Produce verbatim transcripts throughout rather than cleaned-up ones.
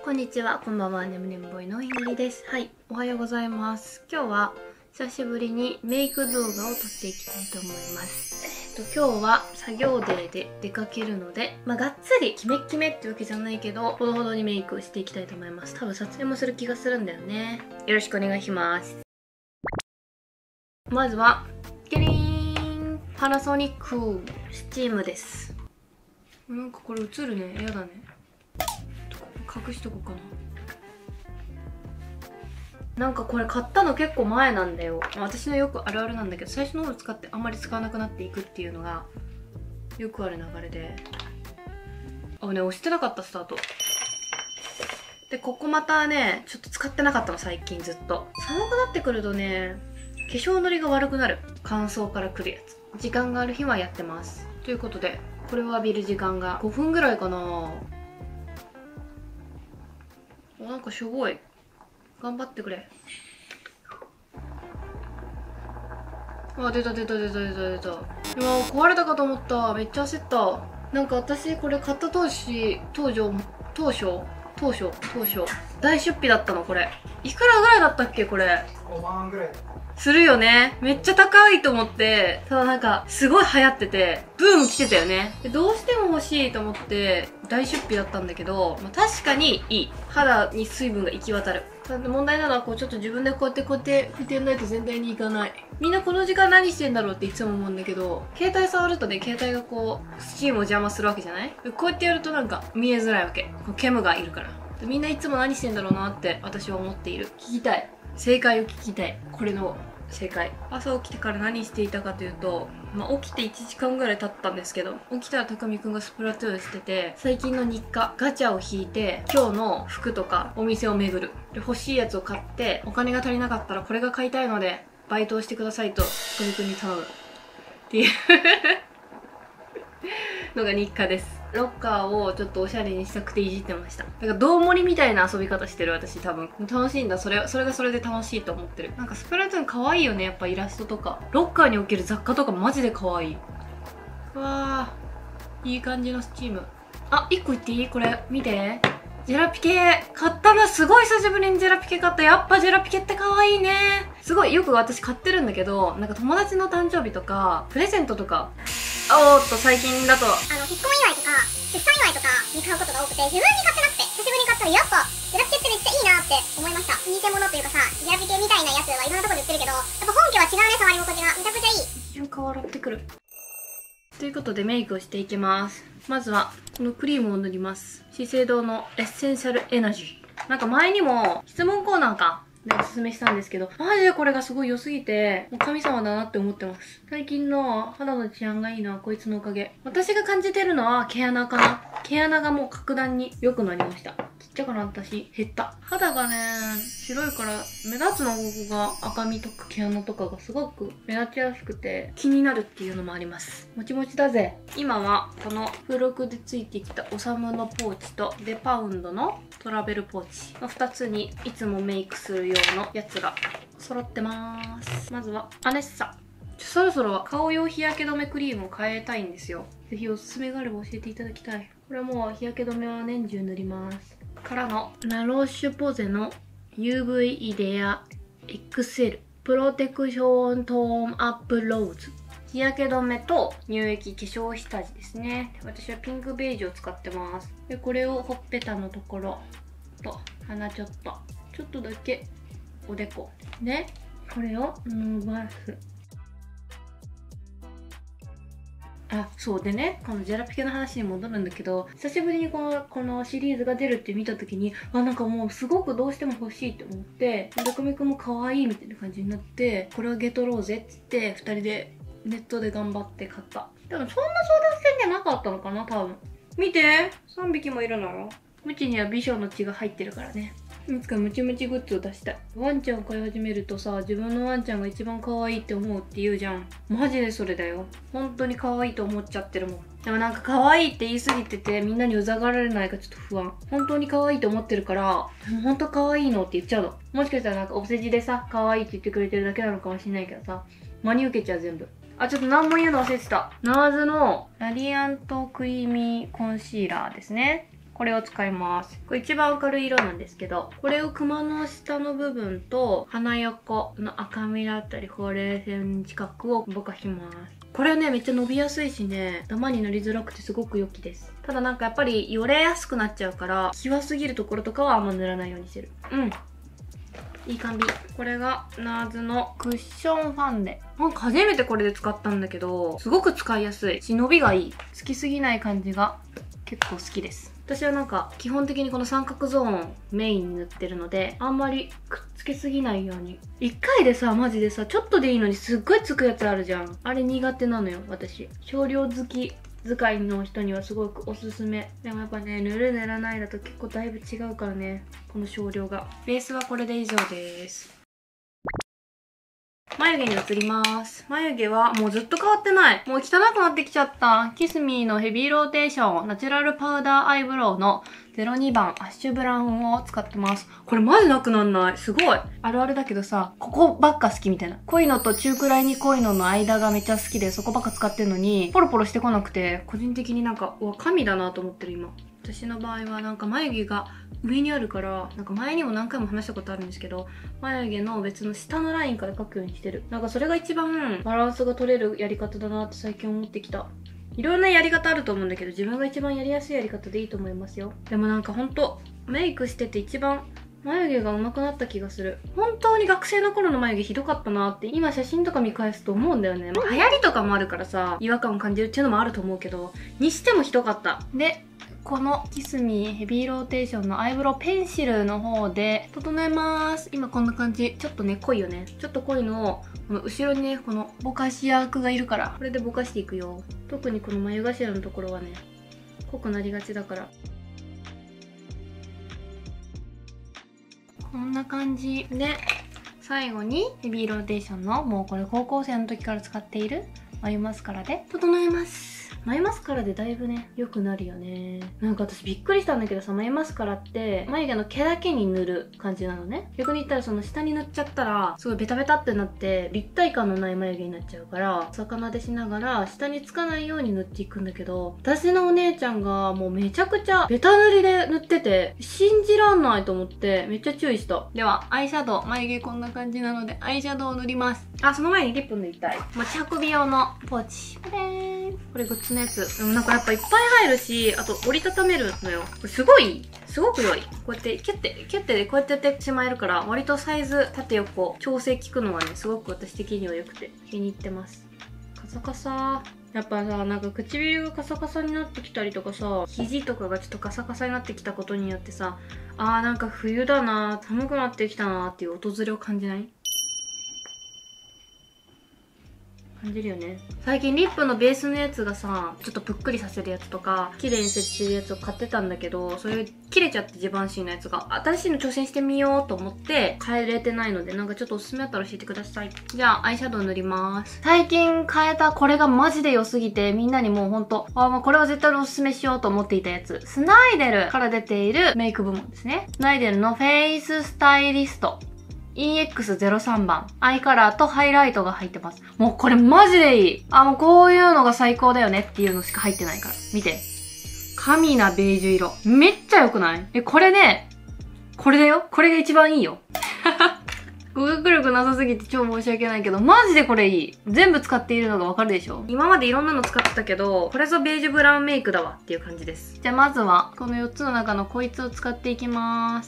こんにちは、こんばんは、ねむねむボーイのひんりです。はい、おはようございます。今日は久しぶりにメイク動画を撮っていきたいと思います。えっと、今日は作業デーで出かけるので、まあ、がっつりキメッキメってわけじゃないけど、ほどほどにメイクをしていきたいと思います。多分撮影もする気がするんだよね。よろしくお願いします。まずは、キリーンパナソニックスチームです。なんかこれ映るね。やだね。隠しとこうかな。なんかこれ買ったの結構前なんだよ。私のよくあるあるなんだけど、最初の方使ってあんまり使わなくなっていくっていうのがよくある流れで、あね、押してなかったスタートで、ここまたねちょっと使ってなかったの、最近ずっと。寒くなってくるとね、化粧のりが悪くなる。乾燥からくるやつ。時間がある日はやってます。ということで、これを浴びる時間がごふんぐらいかな。なんかしょぼい。頑張ってくれ。あ、出た出た出た出た出た。うわ、壊れたかと思った。めっちゃ焦った。なんか私これ買った当時、当初、当初当初当初大出費だったの。これいくらぐらいだったっけ。これごまんぐらいするよね。めっちゃ高いと思って。ただなんかすごい流行っててブーム来てたよね。でどうしても欲しいと思って大出費だったんだけど、まあ、確かにいい。肌に水分が行き渡る。ただ問題なのはこうちょっと自分でこうやってこうやって拭いてやんないと全体にいかない。みんなこの時間何してんだろうっていつも思うんだけど、携帯触るとね、携帯がこうスチームを邪魔するわけじゃない。こうやってやるとなんか見えづらいわけ。こうケムがいるから。みんないつも何してんだろうなって私は思っている。聞きたい。正解を聞きたい。これの正解。朝起きてから何していたかというと、まあ、起きていちじかんぐらい経ったんですけど、起きたらたくみくんがスプラトゥーンしてて、最近の日課ガチャを引いて今日の服とかお店を巡る。で欲しいやつを買って、お金が足りなかったらこれが買いたいのでバイトをしてくださいとたくみくんに頼むっていうのが日課です。ロッカーをちょっとおしゃれにしたくていじってました。だからどう盛りみたいな遊び方してる私。多分楽しいんだ。それそれがそれで楽しいと思ってる。なんかスプラトゥーン可愛いよね。やっぱイラストとかロッカーにおける雑貨とかマジで可愛い。うわー、いい感じのスチーム。あ、いっこ言っていい？これ見て、ジェラピケ買ったな。すごい久しぶりにジェラピケ買った。やっぱジェラピケって可愛いね。すごいよく私買ってるんだけど、なんか友達の誕生日とかプレゼントとか、おーっと最近だとあの引っ込み祝いとか出産祝いとかに買うことが多くて、自分に買ってなくて久しぶりに買ったらやっぱジェラピケってめっちゃいいなって思いました。偽物というかさ、ジェラピケみたいなやつはいろんなところで売ってるけど、やっぱ本家は違うね。触り心地がめちゃくちゃいい。 一瞬顔洗ってくる。ということでメイクをしていきます。まずはこのクリームを塗ります。資生堂のエッセンシャルエナジー。なんか前にも質問コーナーかでおすすめしたんですけど、マジでこれがすごい良すぎて、もう神様だなって思ってます。最近の肌の治安がいいのはこいつのおかげ。私が感じてるのは毛穴かな。毛穴がもう格段に良くなりました。ちっちゃくなったし減った。肌がね白いから目立つの。ここが赤みとか毛穴とかがすごく目立ちやすくて気になるっていうのもあります。もちもちだぜ。今はこの付録でついてきたオサムのポーチとデパウンドのトラベルポーチのふたつにいつもメイクする用のやつが揃ってます。まずはアネッサ。そろそろ顔用日焼け止めクリームを変えたいんですよ。ぜひおすすめがあれば教えていただきたい。これはもう日焼け止めは年中塗ります。からのラロッシュポゼの ユーブイ イデア エックスエル プロテクショントーンアップローズ。日焼け止めと乳液、化粧下地ですね。私はピンクベージュを使ってます。でこれをほっぺたのところと鼻ちょっとちょっとだけおでこでこれを伸ばす。あ、そうでね、このジェラピケの話に戻るんだけど、久しぶりにこのこのシリーズが出るって見た時に、あ、なんかもうすごくどうしても欲しいって思って、たくみくんも可愛いみたいな感じになって、これをゲトろうぜっつってふたりでネットで頑張って買った。でもそんな争奪戦じゃなかったのかな多分。見て、さんびきもいるのよ。ムチには美少の血が入ってるからね。いつかムチムチグッズを出したい。ワンちゃん飼い始めるとさ、自分のワンちゃんが一番可愛いって思うって言うじゃん。マジでそれだよ。本当に可愛いと思っちゃってるもん。でもなんか可愛いって言い過ぎてて、みんなにうざがられないかちょっと不安。本当に可愛いと思ってるから、本当可愛いのって言っちゃうの。もしかしたらなんかお世辞でさ、可愛いって言ってくれてるだけなのかもしれないけどさ、真に受けちゃう全部。あ、ちょっと何も言うの忘れてた。ナーズのラディアントクリーミーコンシーラーですね。ここれを使います。これ一番明るい色なんですけど、これをクマの下の部分と鼻横の赤みだったりほうれい線近くをぼかします。これはね、めっちゃ伸びやすいしね、ダマになりづらくてすごく良きです。ただなんかやっぱりよれやすくなっちゃうから、際すぎるところとかはあんま塗らないようにしてる。うん。いい感じ。これがナーズのクッションファンデ。なんか初めてこれで使ったんだけど、すごく使いやすいし、伸びがいい。つきすぎない感じが結構好きです。私はなんか基本的にこの三角ゾーンメインに塗ってるので、あんまりくっつけすぎないように。一回でさ、マジでさ、ちょっとでいいのにすっごいつくやつあるじゃん。あれ苦手なのよ、私。少量好き使いの人にはすごくおすすめ。でもやっぱね、塗る塗らないだと結構だいぶ違うからね、この少量が。ベースはこれで以上です。眉毛に移ります。眉毛はもうずっと変わってない。もう汚くなってきちゃった。キスミーのヘビーローテーションナチュラルパウダーアイブロウのゼロにばんアッシュブラウンを使ってます。これマジなくなんない。すごい。あるあるだけどさ、ここばっか好きみたいな。濃いのと中くらいに濃いのの間がめっちゃ好きで、そこばっか使ってんのに、ポロポロしてこなくて、個人的になんか、うわ、神だなと思ってる今。私の場合はなんか眉毛が上にあるから、なんか前にも何回も話したことあるんですけど、眉毛の別の下のラインから描くようにしてる。なんかそれが一番バランスが取れるやり方だなって最近思ってきた。いろんなやり方あると思うんだけど、自分が一番やりやすいやり方でいいと思いますよ。でもなんかほんと、メイクしてて一番眉毛が上手くなった気がする。本当に学生の頃の眉毛ひどかったなって今写真とか見返すと思うんだよね。まあ流行りとかもあるからさ、違和感を感じるっていうのもあると思うけど、にしてもひどかった。で、このキスミーヘビーローテーションのアイブロウペンシルの方で整えます。今こんな感じ。ちょっとね、濃いよね。ちょっと濃いのを、この後ろにね、このぼかし役がいるから、これでぼかしていくよ。特にこの眉頭のところはね、濃くなりがちだから。こんな感じで、最後にヘビーローテーションの、もうこれ高校生の時から使っている眉マスカラで整えます。眉マスカラでだいぶね、良くなるよね。なんか私びっくりしたんだけどさ、眉マスカラって眉毛の毛だけに塗る感じなのね。逆に言ったらその下に塗っちゃったら、すごいベタベタってなって立体感のない眉毛になっちゃうから、逆撫でしながら下につかないように塗っていくんだけど、私のお姉ちゃんがもうめちゃくちゃベタ塗りで塗ってて、信じらんないと思ってめっちゃ注意した。では、アイシャドウ、眉毛こんな感じなので、アイシャドウを塗ります。あ、その前にリップ塗りたい。持ち運び用のポーチ。これーん。これグッズのやつ。でもなんかやっぱいっぱい入るし、あと折りたためるのよ。これすごい、すごく良い。こうやってキュッて、キュッてでこうやってやってしまえるから、割とサイズ、縦横、調整効くのはね、すごく私的には良くて気に入ってます。カサカサ。やっぱさ、なんか唇がカサカサになってきたりとかさ、肘とかがちょっとカサカサになってきたことによってさ、あーなんか冬だなー、寒くなってきたなーっていう訪れを感じない？感じるよね。最近リップのベースのやつがさ、ちょっとぷっくりさせるやつとか、綺麗に設置するやつを買ってたんだけど、それ切れちゃってジバンシーのやつが、新しいの挑戦してみようと思って変えれてないので、なんかちょっとおすすめあったら教えてください。じゃあ、アイシャドウ塗ります。最近変えたこれがマジで良すぎて、みんなにもうほんと、あ、もうこれは絶対におすすめしようと思っていたやつ。スナイデルから出ているメイク部門ですね。スナイデルのフェイススタイリスト。イーエックスゼロさん 番。アイカラーとハイライトが入ってます。もうこれマジでいい。あ、もうこういうのが最高だよねっていうのしか入ってないから。見て。神なベージュ色。めっちゃ良くない？え、これね、これだよ。これが一番いいよ。語学力なさすぎて超申し訳ないけど、マジでこれいい。全部使っているのがわかるでしょ？今までいろんなの使ってたけど、これぞベージュブラウンメイクだわっていう感じです。じゃあまずは、このよっつの中のこいつを使っていきます。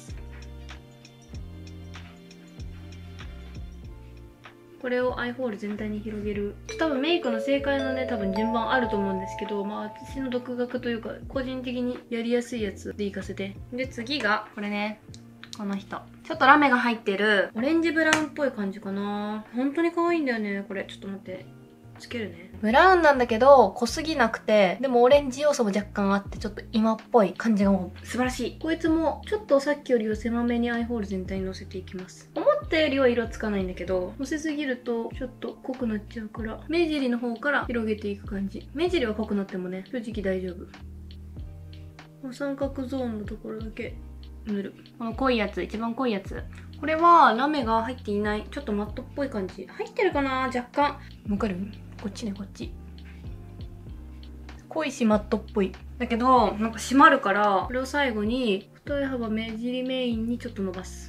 これをアイホール全体に広げる。多分メイクの正解のね、多分順番あると思うんですけど、まあ私の独学というか、個人的にやりやすいやつでいかせて。で、次が、これね。この人。ちょっとラメが入ってる、オレンジブラウンっぽい感じかな。本当に可愛いんだよね、これ。ちょっと待って。つけるね。ブラウンなんだけど、濃すぎなくて、でもオレンジ要素も若干あって、ちょっと今っぽい感じがもう素晴らしい。こいつも、ちょっとさっきよりは狭めにアイホール全体にのせていきます。思ったよりは色つかないんだけど、のせすぎるとちょっと濃くなっちゃうから、目尻の方から広げていく感じ。目尻は濃くなってもね、正直大丈夫。この三角ゾーンのところだけ塗る。この濃いやつ、一番濃いやつ。これはラメが入っていない。ちょっとマットっぽい感じ。入ってるかな？若干。わかる？こっちね、こっち。 濃いしマットっぽい。だけど、なんか締まるから、これを最後に、太い幅目尻メインにちょっと伸ばす。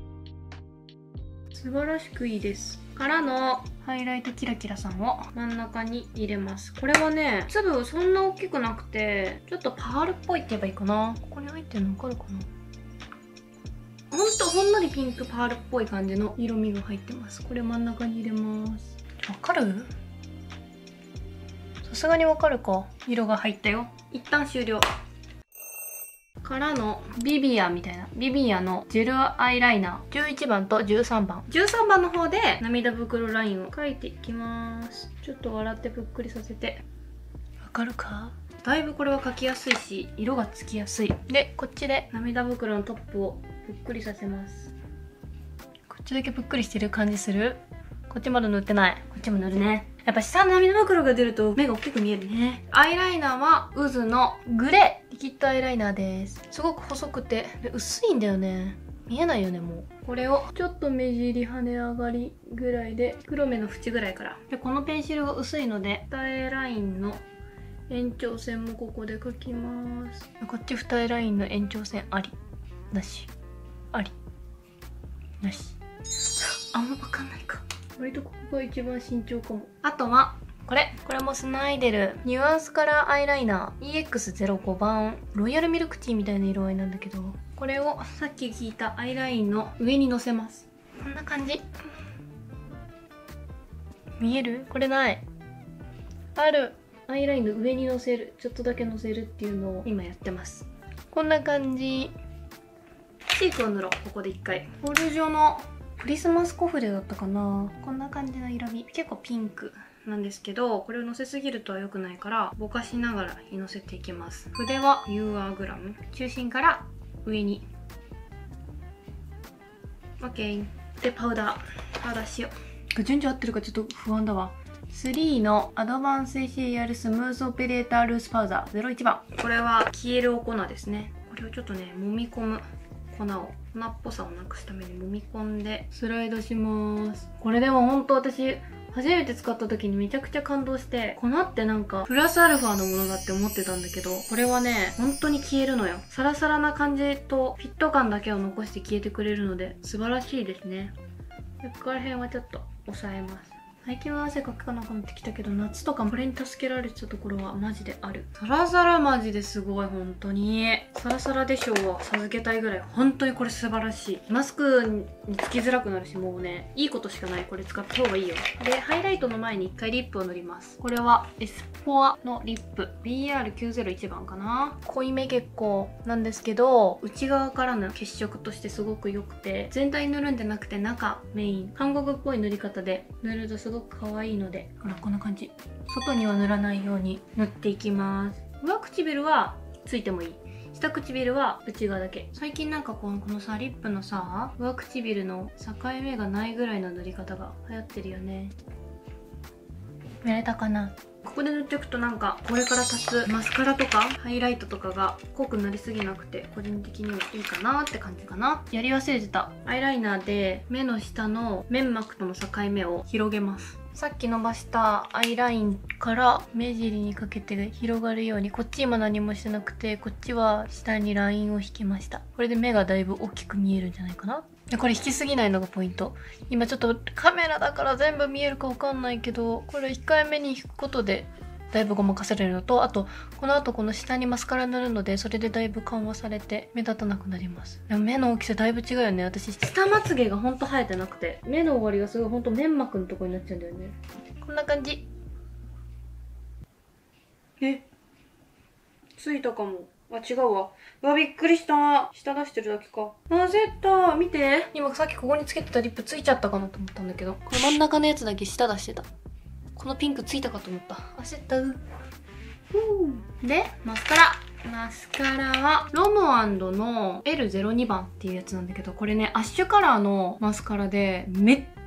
素晴らしくいいです。からの、ハイライトキラキラさんを真ん中に入れます。これはね、粒そんな大きくなくて、ちょっとパールっぽいって言えばいいかな。ここに入ってるのわかるかな。ほんとほんのりピンクパールっぽい感じの色味が入ってます。これ真ん中に入れます。わかる？さすがにわかるか。色が入ったよ。一旦終了。からのビビアみたいな。ビビアのジェルアイライナー。じゅういちばんとじゅうさんばん。じゅうさんばんの方で涙袋ラインを描いていきます。ちょっと笑ってぷっくりさせて。わかるか？だいぶこれは描きやすいし、色がつきやすい。で、こっちで涙袋のトップをぷっくりさせます。こっちだけぷっくりしてる感じする？こっちまだ塗ってない。こっちも塗るね。やっぱ下の涙袋が出ると目が大きく見えるね。アイライナーは渦のグレーリキッドアイライナーです。すごく細くて薄いんだよね。見えないよね、もう。これをちょっと目尻跳ね上がりぐらいで、黒目の縁ぐらいから。で、このペンシルが薄いので、二重ラインの延長線もここで描きます。こっち二重ラインの延長線あり。なし。あり。なし。あんまわかんないか。割とここが一番慎重かも。あとは、これ。これもスナイデル。ニュアンスカラーアイライナー。イーエックスゼロご 番。ロイヤルミルクティーみたいな色合いなんだけど、これをさっき聞いたアイラインの上にのせます。こんな感じ。見える？これない。ある。アイラインの上にのせる。ちょっとだけのせるっていうのを今やってます。こんな感じ。チークを塗ろう。ここで一回。ボルジョのクリスマスコフレだったかな。こんな感じの色味。結構ピンクなんですけど、これをのせすぎるとは良くないからぼかしながらのせていきます。筆は ユーアール グラム。中心から上に OK でパウダーパウダーしよう。順序合ってるかちょっと不安だわ。スリーのアドバンス エーシーアール スムーズオペレータールースパウダーゼロいちばん。これは消えるお粉ですね。これをちょっとね揉み込む。粉を粉っぽさをなくすために揉み込んでスライドします。これでもほんと私初めて使った時にめちゃくちゃ感動して、粉ってなんかプラスアルファのものだって思ってたんだけど、これはね本当に消えるのよ。サラサラな感じとフィット感だけを残して消えてくれるので素晴らしいですね。でここら辺はちょっと押さえます。最近は汗かかなくなってきたけど、夏とかこれに助けられてたところはマジである。サラサラマジですごい。本当にサラサラでしょう。授けたいぐらい。本当にこれ素晴らしい。マスクにつきづらくなるし、もうねいいことしかない。これ使った方がいいよ。でハイライトの前に一回リップを塗ります。これはエスポアのリップ ビーアールきゅうゼロいち 番かな。濃いめ結構なんですけど、内側からの血色としてすごく良くて、全体に塗るんじゃなくて中メイン、韓国っぽい塗り方で塗るとすごく可愛いので、ほらこんな感じ。外には塗らないように塗っていきます。上唇はついてもいい。下唇は内側だけ。最近なんかこのこのさリップのさ上唇の境目がないぐらいの塗り方が流行ってるよね。塗れたかな。ここで塗っておくとなんかこれから足すマスカラとかハイライトとかが濃くなりすぎなくて個人的にはいいかなって感じかな。やり忘れてた。アイライナーで目の下の粘膜との境目を広げます。さっき伸ばしたアイラインから目尻にかけて広がるように、こっち今何もしてなくて、こっちは下にラインを引きました。これで目がだいぶ大きく見えるんじゃないかな。でこれ引きすぎないのがポイント。今ちょっとカメラだから全部見えるかわかんないけど、これ控えめに引くことでだいぶごまかせれるのと、あとこの後この下にマスカラ塗るので、それでだいぶ緩和されて目立たなくなります。でも目の大きさだいぶ違うよね。私下まつげがほんと生えてなくて、目の終わりがすごいほんと粘膜のとこになっちゃうんだよね。こんな感じ。えついたかも。あ、違うわ。うわ、びっくりした。下出してるだけか。焦った。見て。今さっきここにつけてたリップついちゃったかなと思ったんだけど、これ真ん中のやつだけ下出してた。このピンクついたかと思った。焦った。で、マスカラ。マスカラはロムアンドの エルゼロに 番っていうやつなんだけど、これねアッシュカラーのマスカラでめっ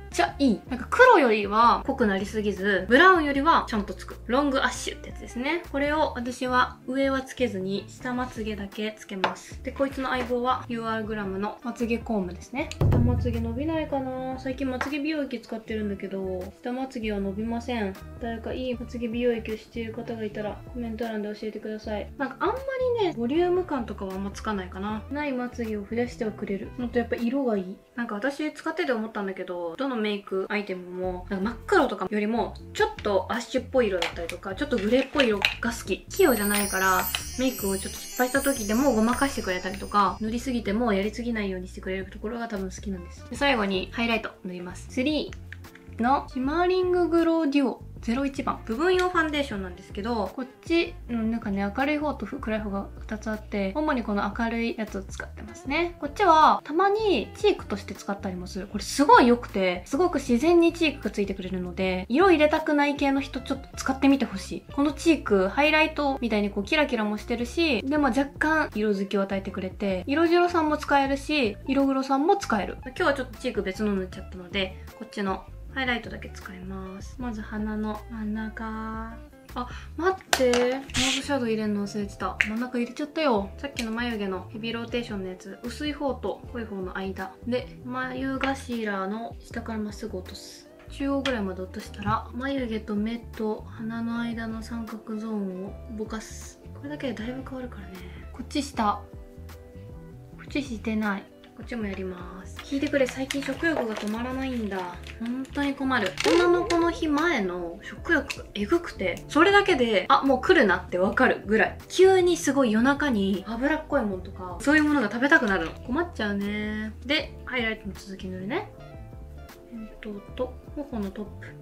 ちゃいい。なんか黒よりは濃くなりすぎず、ブラウンよりはちゃんとつく。ロングアッシュってやつですね。これを私は上はつけずに下まつげだけつけます。で、こいつの相棒は ユーアール グラムのまつげコームですね。下まつげ伸びないかな。最近まつげ美容液使ってるんだけど、下まつげは伸びません。誰かいいまつげ美容液をしている方がいたらコメント欄で教えてください。なんかあんまりね、ボリューム感とかはあんまつかないかな。ないまつげを増やしてはくれる。もっとやっぱ色がいい。なんか私使ってて思ったんだけど、どのメイクアイテムもなんか真っ黒とかよりもちょっとアッシュっぽい色だったりとか、ちょっとグレーっぽい色が好き。器用じゃないからメイクをちょっと失敗した時でもごまかしてくれたりとか、塗りすぎてもやりすぎないようにしてくれるところが多分好きなんです。で、最後にハイライト塗ります。スリーのシマーリンググローデュオゼロいちばん部分用ファンデーションなんですけど、こっちのなんかね、明るい方と暗い方がふたつあって、主にこの明るいやつを使ってますね。こっちはたまにチークとして使ったりもする。これすごい良くて、すごく自然にチークがついてくれるので、色入れたくない系の人ちょっと使ってみてほしい。このチークハイライトみたいにこうキラキラもしてるし、でも若干色づきを与えてくれて、色白さんも使えるし、色黒さんも使える。今日はちょっとチーク別の塗っちゃったので、こっちのハイライトだけ使います。まず鼻の真ん中。あ、待って。ノーズシャドウ入れるの忘れてた。真ん中入れちゃったよ。さっきの眉毛のヘビーローテーションのやつ。薄い方と濃い方の間。で、眉頭の下からまっすぐ落とす。中央ぐらいまで落としたら、眉毛と目と鼻の間の三角ゾーンをぼかす。これだけでだいぶ変わるからね。こっち下。こっちしてない。こっちもやります。聞いてくれ、最近食欲が止まらないんだ。本当に困る。女の子の日前の食欲がえぐくて、それだけで、あ、もう来るなってわかるぐらい。急にすごい夜中に脂っこいもんとか、そういうものが食べたくなるの。困っちゃうね。で、ハイライトの続き塗るね。扁桃と頬のトップ。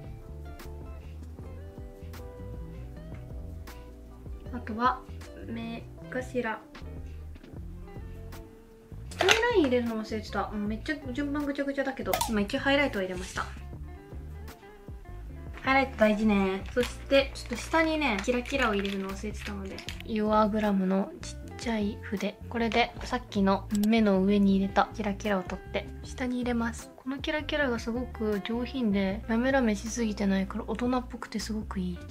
あとは、目頭。ハイライン入れるの忘れてた。めっちゃ順番ぐちゃぐちゃだけど、今一応ハイライトを入れました。ハイライト大事ね。そして、ちょっと下にね、キラキラを入れるの忘れてたので、ユーアール グラムのちっちゃい筆。これで、さっきの目の上に入れたキラキラを取って、下に入れます。このキラキラがすごく上品で、ラメラメしすぎてないから大人っぽくてすごくいい。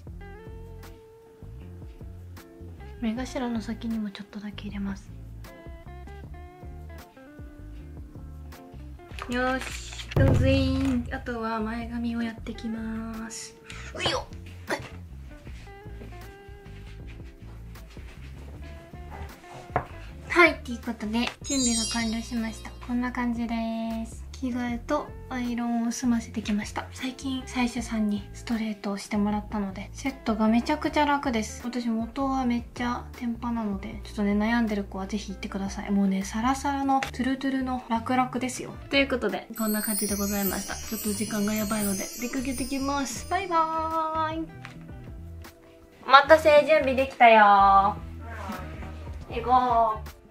目頭の先にもちょっとだけ入れます。よし、どうぞーん。あとは前髪をやってきます。ういよ。はい、ということで準備が完了しました。こんな感じです。着替えとアイロンを済ませてきました。最近歯医者さんにストレートをしてもらったので、セットがめちゃくちゃ楽です。私元はめっちゃテンパなので、ちょっとね悩んでる子はぜひ行ってください。もうねサラサラのトゥルトゥルの楽々ですよ。ということでこんな感じでございました。ちょっと時間がやばいので出かけてきます。バイバーイ。お待たせ、準備できたよー。行こう。